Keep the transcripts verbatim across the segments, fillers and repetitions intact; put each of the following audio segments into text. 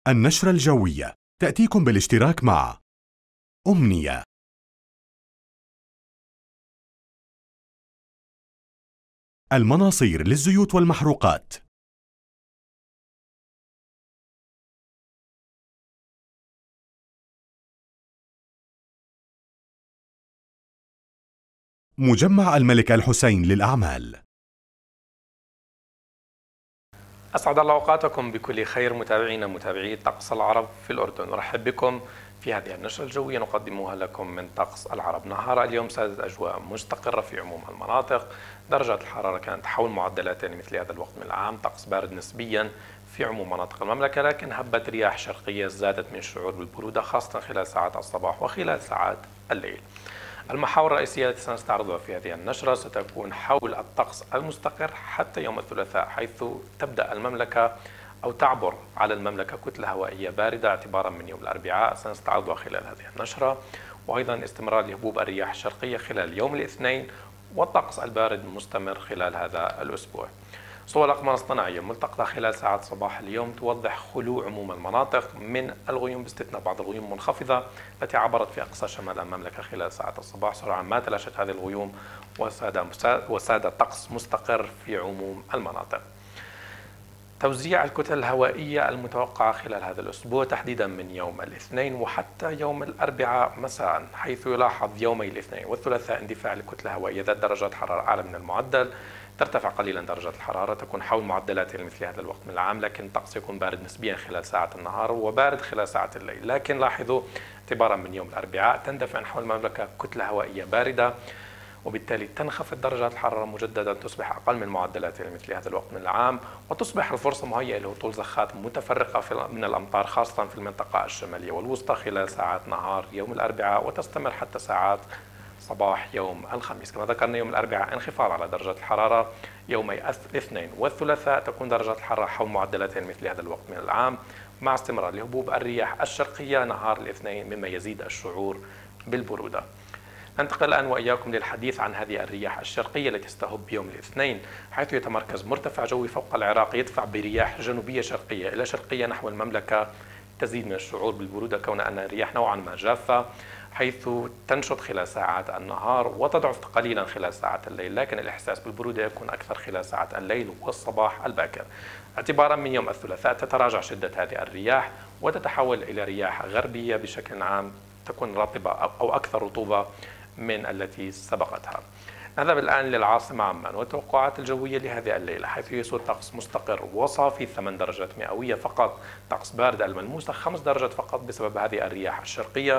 النشرة الجوية تأتيكم بالاشتراك مع أمنية. المناصير للزيوت والمحروقات. مجمع الملك الحسين للأعمال. أسعد الله أوقاتكم بكل خير متابعينا متابعي طقس العرب في الأردن. نرحب بكم في هذه النشرة الجوية نقدمها لكم من طقس العرب. نهار اليوم سادت أجواء مستقرة في عموم المناطق، درجات الحرارة كانت حول معدلات مثل هذا الوقت من العام، طقس بارد نسبيا في عموم مناطق المملكة، لكن هبت رياح شرقية زادت من الشعور بالبرودة خاصة خلال ساعات الصباح وخلال ساعات الليل. المحاور الرئيسية التي سنستعرضها في هذه النشرة ستكون حول الطقس المستقر حتى يوم الثلاثاء، حيث تبدأ المملكة أو تعبر على المملكة كتلة هوائية باردة اعتبارا من يوم الأربعاء، سنستعرضها خلال هذه النشرة، وأيضا استمرار لهبوب الرياح الشرقية خلال يوم الاثنين، والطقس البارد مستمر خلال هذا الأسبوع. صور الأقمار الصناعية الملتقطة خلال ساعات صباح اليوم توضح خلو عموم المناطق من الغيوم باستثناء بعض الغيوم المنخفضة التي عبرت في أقصى شمال المملكة خلال ساعات الصباح. سرعان ما تلاشت هذه الغيوم وساد وساد طقس مستقر في عموم المناطق. توزيع الكتل الهوائية المتوقعة خلال هذا الأسبوع تحديدا من يوم الاثنين وحتى يوم الأربعاء مساء، حيث يلاحظ يومي الاثنين والثلاثاء اندفاع لكتلة هوائية ذات درجات حرارة أعلى من المعدل، ترتفع قليلا درجات الحرارة، تكون حول معدلات مثل هذا الوقت من العام، لكن الطقس يكون بارد نسبيا خلال ساعات النهار وبارد خلال ساعات الليل. لكن لاحظوا اعتبارا من يوم الأربعاء تندفع حول المملكة كتلة هوائية باردة، وبالتالي تنخفض درجات الحرارة مجددا، تصبح أقل من معدلات مثل هذا الوقت من العام، وتصبح الفرصة مهيئة لهطول زخات متفرقة من الأمطار خاصة في المنطقة الشمالية والوسطى خلال ساعات نهار يوم الأربعاء، وتستمر حتى ساعات صباح يوم الخميس. كما ذكرنا يوم الأربعاء انخفاض على درجات الحرارة، يومي الاثنين والثلاثاء تكون درجات الحرارة حول معدلات مثل هذا الوقت من العام، مع استمرار لهبوب الرياح الشرقية نهار الاثنين مما يزيد الشعور بالبرودة. ننتقل الآن وإياكم للحديث عن هذه الرياح الشرقية التي ستهب يوم الاثنين، حيث يتمركز مرتفع جوي فوق العراق يدفع برياح جنوبية شرقية إلى شرقية نحو المملكة، تزيد من الشعور بالبرودة كون أن الرياح نوعا ما جافة، حيث تنشط خلال ساعات النهار وتضعف قليلا خلال ساعات الليل، لكن الإحساس بالبرودة يكون أكثر خلال ساعات الليل والصباح الباكر. اعتبارا من يوم الثلاثاء تتراجع شدة هذه الرياح وتتحول إلى رياح غربية بشكل عام تكون رطبة أو أكثر رطوبة من التي سبقتها. نذهب الآن للعاصمة عمان والتوقعات الجوية لهذه الليلة، حيث يسود طقس مستقر وصافي ثمان درجات مئوية فقط، طقس بارد الملموسة خمس درجات فقط بسبب هذه الرياح الشرقية،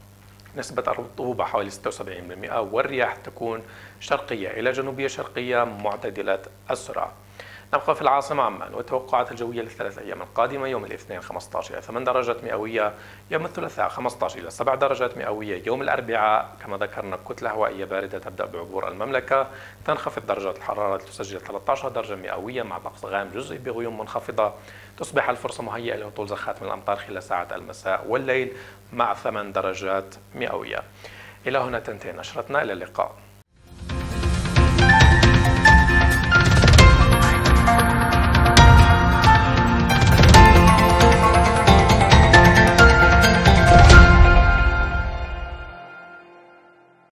نسبة الرطوبة حوالي ستة وسبعين بالمئة، والرياح تكون شرقية إلى جنوبية شرقية معتدلة السرعة. نبقى في العاصمة عمان والتوقعات الجوية للثلاث أيام القادمة: يوم الاثنين خمسة عشر إلى ثمان درجات مئوية، يوم الثلاثاء خمسة عشر إلى سبع درجات مئوية، يوم الأربعاء كما ذكرنا كتلة هوائية باردة تبدأ بعبور المملكة، تنخفض درجات الحرارة لتسجل ثلاثة عشر درجة مئوية مع طقس غائم جزئي بغيوم منخفضة، تصبح الفرصة مهيئة لهطول زخات من الأمطار خلال ساعات المساء والليل مع ثمان درجات مئوية. إلى هنا تنتهي نشرتنا، إلى اللقاء.